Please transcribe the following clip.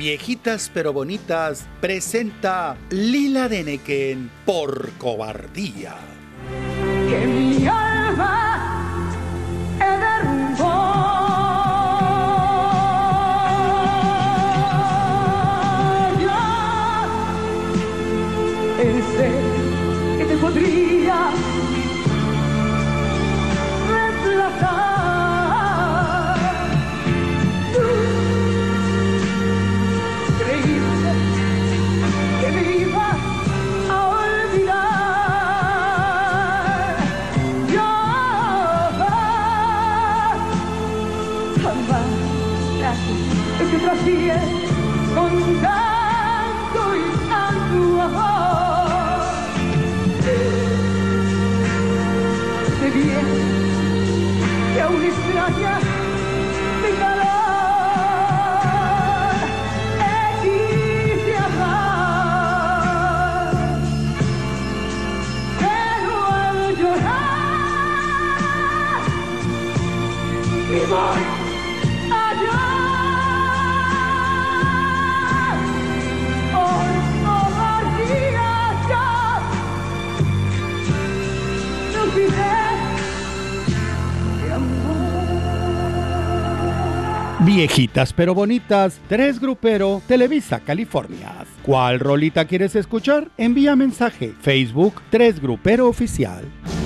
Viejitas pero Bonitas presenta Lila Deneken por cobardía. Que mi alma derrumbó. Yo pensé que te podría reemplazar. Tú creíste que me ibas a olvidar. Yo jamás te traté con tanto y tanto amor. Sé bien que aún extrañas mi calor. Te quise amar, pero al llorar me voy a llorar. Por cobardía yo no olvidé de amor. Viejitas pero Bonitas, 3 Grupero, Televisa, California. ¿Cuál rolita quieres escuchar? Envía mensaje, Facebook 3 Grupero Oficial.